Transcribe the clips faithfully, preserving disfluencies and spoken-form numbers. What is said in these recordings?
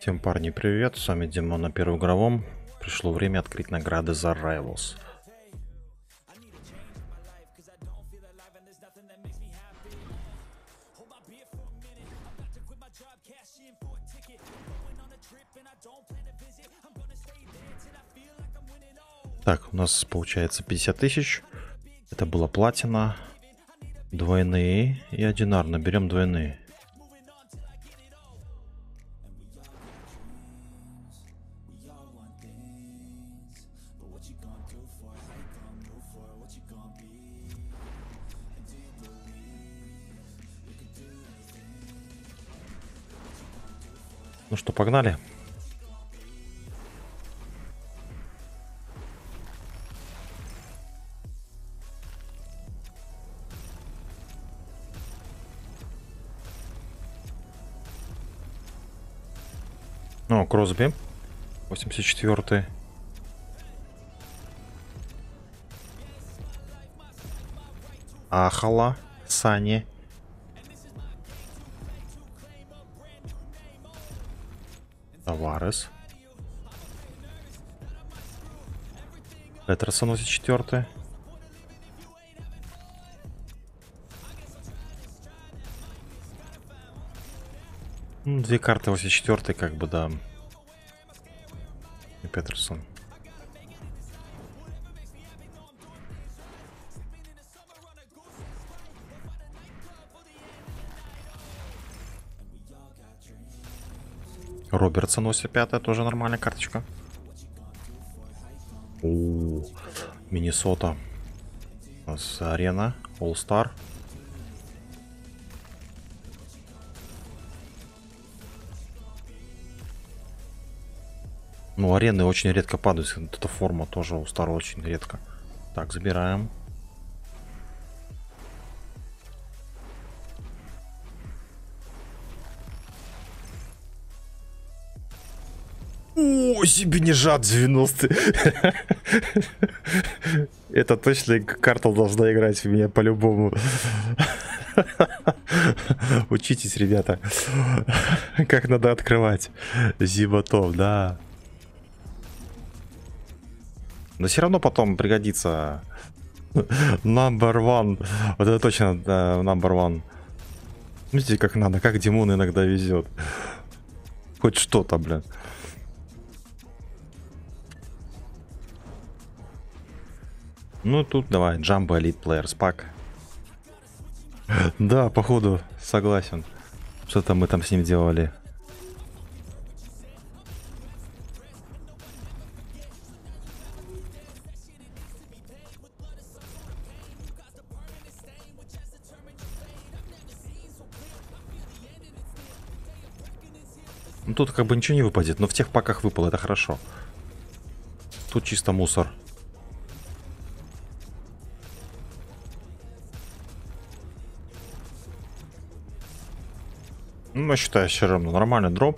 Всем, парни, привет, с вами Димон на Первом игровом. Пришло время открыть награды за Rivals. Так, у нас получается пятьдесят тысяч. Это была платина. Двойные и одинарно. Берем двойные. Ну что, погнали? О, Кросби. восемьдесят четвёртый. Ахала. Сани. Таварес. Петерсон восемьдесят четвёртый. Ну, две карты восемьдесят четвёртый, как бы, да. И Петерсон. Робертсон восемьдесят пятый, тоже нормальная карточка. О, Миннесота. У нас арена, All-Star. Ну, арены очень редко падают. Вот эта форма тоже у Стара очень редко. Так, забираем. О, себе не жад девяностый. Это точно карта должна играть в меня по-любому. Учитесь, ребята. Как надо открывать Зиботов, да. Но все равно потом пригодится. Number one. Вот это точно да, number one. Видите, как надо, как Димон иногда везет. Хоть что-то, блин. Ну тут давай, Jumbo Elite Players Pack. Да, походу, согласен. Что-то мы там с ним делали. Ну тут как бы ничего не выпадет, но в тех паках выпало, это хорошо. Тут чисто мусор. Ну, я считаю, все равно нормальный дроп.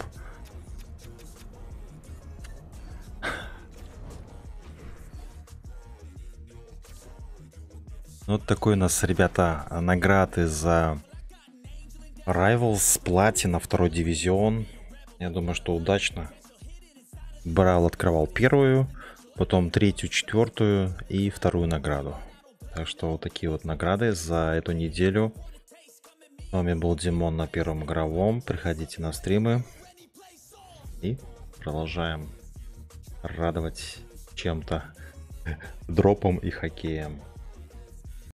Вот такой у нас, ребята, награды за Rivals, платина, второй дивизион. Я думаю, что удачно. Брал, открывал первую, потом третью, четвертую и вторую награду. Так что вот такие вот награды за эту неделю. С вами был Димон на Первом игровом. Приходите на стримы. И продолжаем радовать чем-то, дропом и хоккеем.